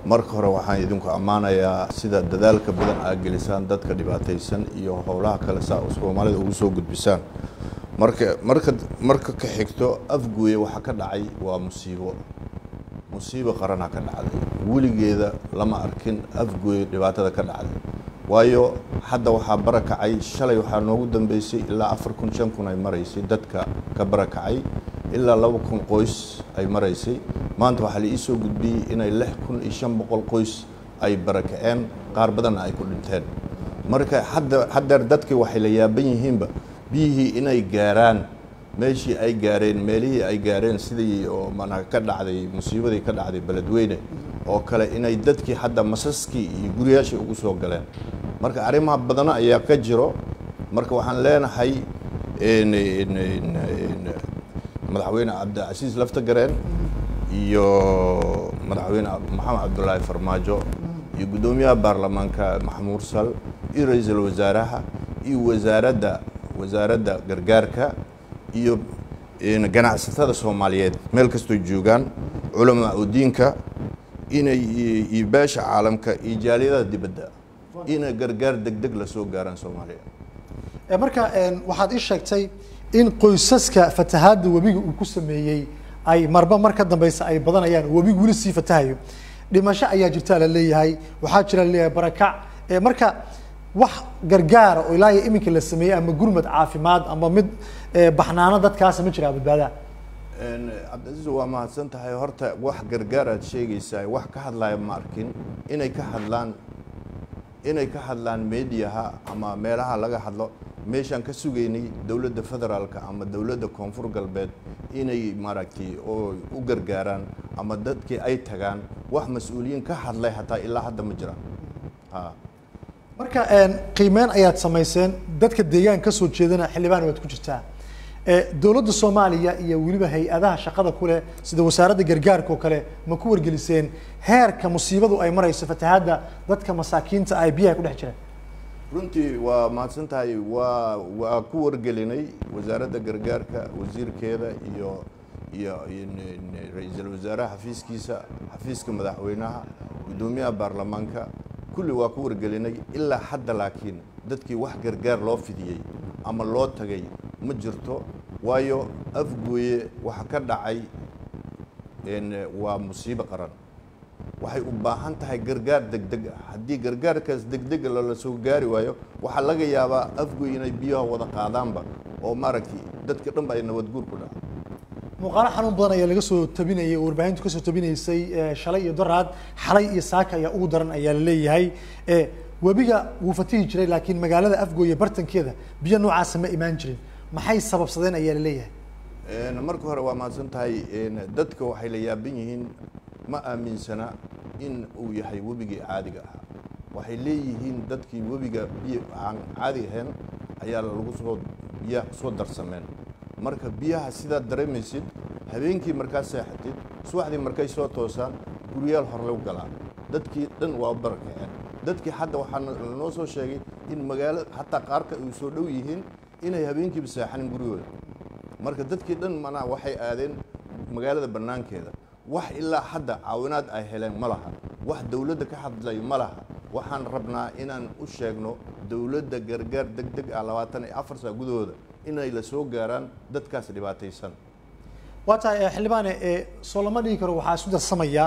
marka hore waxaan idinku ammaanayaa sida dadaalka badan aad gelisaan dadka dhibaataysan iyo howlaha kale saa Soomaalida ugu soo gudbisaan marka ka xigto Afgooye waxa ka dhacay waa musiibo qaran ka dhacday weligeeda lama arkin Afgooye dhibaatada ka dhacday waayo hadda waxa barakacay shalay waxa noogu dambeysay ilaa 4,000 ay maraysay dadka ka barakacay ilaa 2,000 qoys ay maraysay maanta waxa la ii soo gudbiyay inay 6,500 qoys ay barakaceen qaar badan ay ku dhinteen marka hadda dadkii waxay la yaaban yihiinba biyihii inay gaaraan meeshii ay gaareen meelihii ay gaareen sidii oo mana ka dhacday musiibadii ka dhacday Beledweyne oo kale inay dadkii hadda masaskii iyo guriyaashii ugu soo galeen marka arrimaha badan ayaa ka jiro marka waxaan leenahay madaxweyne Cabdicasiis Laftagareen iyo madaxweyne Maxamed Cabdullaahi Farmaajo iyo gudoomiyaha baarlamaanka Maxamuud Sal iyo ra'iisul wasaaraha iyo wasaaradda gargaarka iyo ganacsatada Soomaaliyeed meel kasto joogan culamo diinka inay beesha caalamka iyo jaaliyada dibadda inay gargaar degdeg la soo gaaraan Soomaaliya marka waxaad ii sheegtay in qoysaska fatahaada wabiga uu ku sameeyay ay marka dambaysa ay badanayaan wabigu wali sii fatahayo dhimasho ayaa jirta la leeyahay waxa jira leeyahay barakac marka wax gargaar oo ilaa iminka la sameeyay ama gurmad caafimaad ama mid baxnaano dadkaas ma jira badbaada Cabdicasiis waa mahadsan tahay horta wax gargaar aad sheegaysaa wax ka hadlaya ma arkin inay ka hadlaan meediyaha ama meelaha laga hadlo meeshan ka sugeynay dawladda federaalka ama dawladda koonfur galbeed inay maaragtay oo u gargaaraan ama dadkii ay tagaan wax mas'uuliyiin ka hadlay hataa ilaa hadda ma jiraan marka qiimeyn ayaad samayseen dadka deegaanka soo jeedana xildhibaan waad ku jirtaa dawladda Soomaaliya iyo waliba hay'adaha shaqada kule sida wasaaradda gargaarka oo kale ma ku wargeliseen heerka musiibadu ay marayso fatahaada dadka masaakiinta ay biyaha ku dhex jiraan runtii waa mahadsan tahay waa ku wargelinay wasaaradda gargaarka wasiirkeeda iyo ra'iisul wasaaraha xafiiska madaxweynaha gudoomiyaha baarlamaanka kulli waa ku wargelinay ilaa hadda laakiin dadkii wax gargaar loo fidiyay ama loo tagay ma jirto waayo Afgooye waxa ka dhacay waa musiibo qaran waxay u baahan tahay gargaar degdeg haddii gargaarkaas degdeg la soo gaari waayo waxa laga yaabaa Afgooye inay biyaha wada qaadaanba oo maaragtay dadka dhan ay nabad guur ku dhacay muuqaal xanuun badan ayaa laga soo tabinayay warbaahintu ka soo tabinaysay shalay iyo daraad xalay iyo saaka ayaa ugu daran ayaa la leeyahay wabiga wuu fatihi jiray laakiin magaalada Afgooye bartankeeda biyo noocaas ma imaan jirin maxay sababsadeen ayaa la leeyahay marka hore waa mahadsan tahay dadka waxay la yaaban yihiin ma aaminsana in uu yahay wabigii caadiga ah waxay leeyihiin dadkii wabiga biyo aan caadi ahayn ayaa lagu soo biyaha soo darsameen marka biyaha sida dareemaysid habeenkii markaa seexatid subaxdii markay soo toosaan guriyaal hor lagu galaa dadkii dhan waa barakaceen dadkii hadda waxaa noo soo sheegay in magaalada hataa qaarka ay soo dhow yihiin inay habeenkii seexanin gurigooda marka dadkii dhan mana waxay aadeen magaalada banaankeeda wax ilaa hadda caawinaad ay heleen ma laha wax dawladda ka hadlay ma laha waxaan rabnaa inaan u sheegno dawladda gargaar degdeg ah 24 saac gudahooda inay la soo gaaraan dadkaas dhibaataysan waata xildhibaan soo lama dhigi karo waxaa isku darsamaya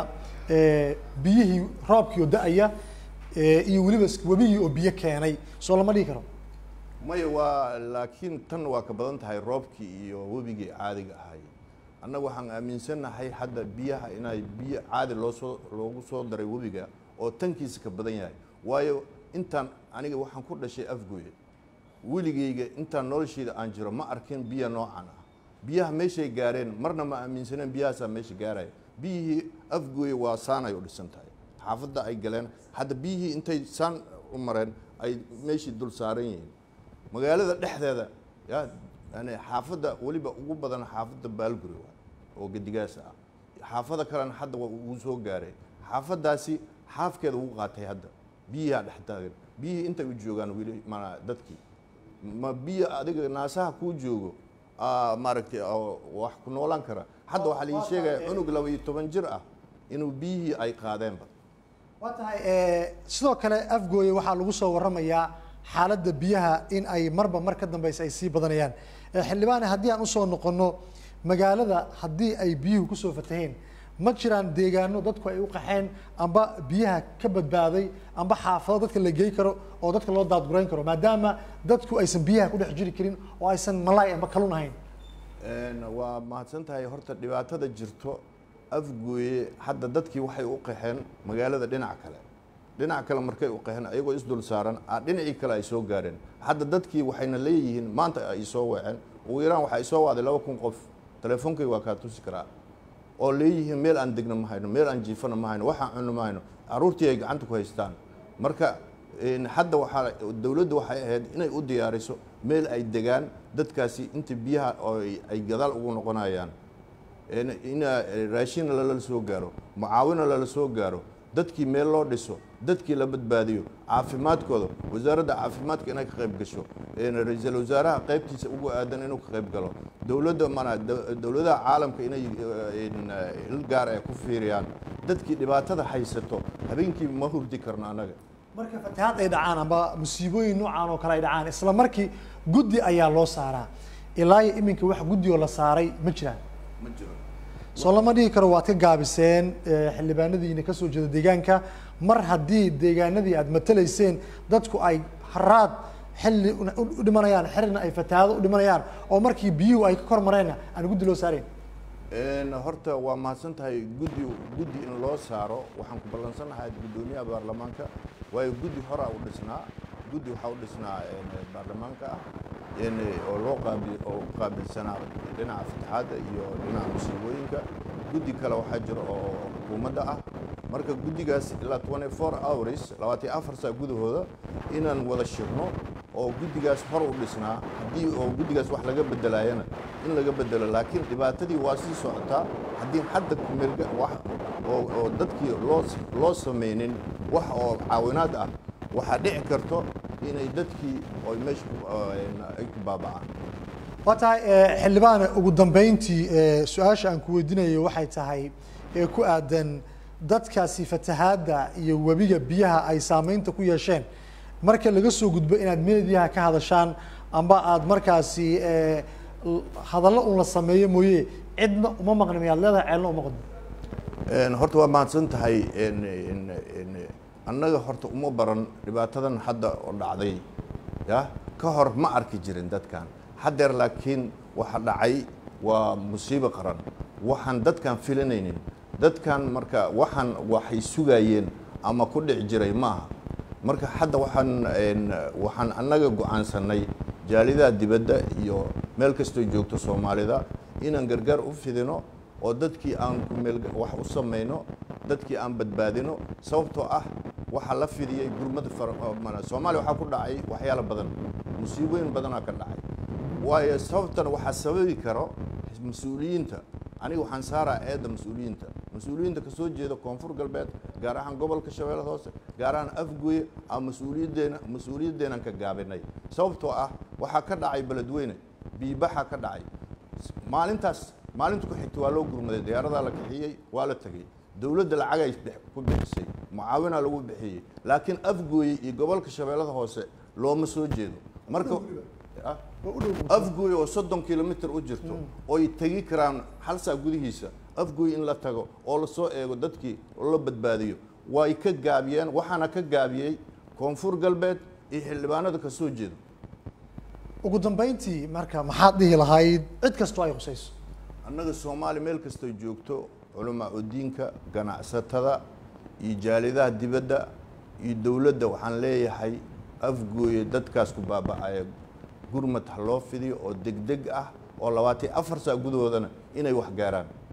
biyihii roobkii oo da'aya iyo waliba wabigii oo biyo keenay soo lama dhigi karo maya waa laakiin tan waa ka badan tahay roobkii iyo wabigii caadiga ahay annagu waxaan aaminsanahay hadda biyaha inay biyo caadi loogu soo daray wabiga oo tankiisa ka badan yahay waayo intaan aniga waxaan ku dhashay Afgooye weligeyga intaan noloshayda aan jiro ma arkin biyo noocan ah biyaha meeshay gaareen marna ma aaminsaneen biyahaas meesha gaaray biyihii Afgooye waa saanay u dhisan tahay xaafadda ay galeen hadda biyihii intay saan u mareen ay meeshii dul saaran yihiin magaalada dhexdeeda yani xaafadda waliba ugu badan xaafadda Baalguri oo gadigaas ah xaafada kalena hadda uu soo gaaray xaafadaasi xaafkeeda uu qaatay hadda biyaha dhex taagan biyihii intay u joogaan wili mana dadkii ma biyo adiga naasaha ku joogo maaragtay wax ku noolaan kara hadda waxa la sheegay cunug 12 jir ah inuu biyihii ay qaadeenba waa tahay sidoo kale Afgooye waxaa lagu soo waramayaa xaaladda biyaha in ay marba mar ka dambaysa ay sii badanayaan xildhibaan haddii aan usoo noqono magaalada haddii ay biyuhu kusoo fataheen ma jiraan deegaano dadku ay u qaxeen amba biyaha ka badbaaday amba xaafado dadka la geey karo oo dadka loo daadgurayn karo maadaama dadku aysan biyaha ku dhex jiri karin oo aysan malaay amba kalun ahayn waa mahadsan tahay horta dhibaatada jirto Afgooye hadda dadkii waxay u qaxeen magaalada dhinac kale markay u qaxeen ayagoo isdul saaran dhinacii kale ay soo gaareen hadda dadkii waxayna leeyihiin maanta ay soo waceen ugu yaraan waxa ay soo waaday 2,000 qof telefoonkay waa ka tusi karaa oo leeyihiin meel aan degno ma hayno meel aan jiifano ma hayno waxaan cunno ma hayno caruurtii ay gacanta ku haystaan marka hadda waxaa dawladdu waxay ahayd inay u diyaariso meel ay degaan dadkaasi inta biyaha oo ay gadaal ugu noqonayaan in raashin la soo gaaro mucaawino la soo gaaro dadkii meel loo dhiso dadkii la badbaadiyo caafimaadkooda wasaaradda caafimaadka inay ka qayb gasho ra'iisul wasaaraha qaybtiisa ugu aadan inuu ka qayb galo dawladaha caalamka inay il gaar ah ku fiiriyaan dadkii dhibaatada haysato habeenkii ma hurdi karno anaga marka fatahaad ay dhacaan amba musiibooyin noocan oo kale ay dhacaan isla markii guddi ayaa loo saaraa ilaa iminka wax guddi oo la saaray ma jiraan ma jiro soo lama dhihi karo waad ka gaabiseen xildhibaanadiina ka soo jeeda deegaanka mar haddii deegaanadii aad matalayseen dadku ay haraad xilli u dhimanayaan xirina ay fatahaado u dhimanayaan oo markii biyuhu ay ka kor mareenna aan guddi loo saarayn horta waa mahadsan tahay guddi in loo saaro waxaan ku ballansanahay guddoomiyaha baarlamaanka waayo guddi horaa u dhisnaa guddi waxaa u dhisnaa baarlamaanka oo loo qaabilsanaa dhinaca fatahaadda iyo dhinaca musiibooyinka guddi kale waxaa jira oo xukuumadda ah marka guddigaas ilaa 24 hours 24 saac gudahooda inaan wada shirno oo guddigaas hor u dhisnaa haddii oo guddigaas wax laga bedelayana in laga bedelo laakiin dhibaatadii waa sii socotaa haddii hadda wax oo dadkii loo samaynin wax oo caawinaad ah waxaa dhici karto inay dadkii oo meesha ay ku baaba'aan waa tahay xildhibaan ugu dambeyntii su-aasha aan ku weydiinayo waxay tahay ku aadan dadkaasi fatahaadda iyo webiga biyaha ay saameynta ku yeesheen marka laga soo gudbo inaad meediyaha ka hadashaan amba aad markaasi hadallo un la sameeyo mooye cidna uma maqni miyaad leedahay ceelna uma qodno horta waa mahadsan tahay annaga horta uma baran dhibaatadan hadda oo dhacday ya ka hor ma arki jirin dadkan haddeer laakiin waxa dhacay waa musiibo qaran waxaan dadkan filanaynin dadkan marka waxay sugayeen ama ku dhici jiray maaha marka hadda waxaan annaga go'aansanay jaalidaha dibadda iyo meel kastoo joogto Soomaalida inaan gargaar u fidino oo dadkii aan ku meel wax u sameeyno dadkii aan badbaadino sababtoo ah waxa la fidiyay gurmada Soomaaliya waxa ku dhacay waxyaalo badan musiibooyin badan ka dhacay waayo sababtan waxa sababi karo mas'uuliyiinta aniga waxaan saaraa eedda mas'uuliyiinta ka soo jeeda koonfur galbeed gaar ahaan gobolka Shabeellaha Hoose gaar ahaan Afgooye ama mas'uuliyadeena ka gaabinay sababtoo ah waxa ka dhacay beledweyne biibaxa ka dhacay maalinta ku xigtay waa loo gurmaday diyaarada la kaxiyay waa la tagay dawladda lacag ay ku bixisay mucaawina lagu bixiyay laakiin Afgooye iyo gobolka Shabeellaha Hoose looma soo jeedo marka Afgooye oo 30 kilomitir u jirto oo ay tagi karaan hal saac gudihiisa Afgooye in la tago oo la soo eego dadkii oo la badbaadiyo way ka gaabiyeen waxaana ka gaabiyay koonfur galbeed iyo xildhibaanada ka soo jeedo ugu dambeyntii marka maxaad dhihi lahayd cid kastoo ay khusayso annaga Soomaali meel kastoo joogto culumaa diinka ganacsatada iyo jaalidaha dibadda iyo dawladda waxaan leeyahay Afgooye dadkaas ku baaba'ay gurmad loo fidiyo oo degdeg ah oo 24 saac gudahoodana inay wax gaaraan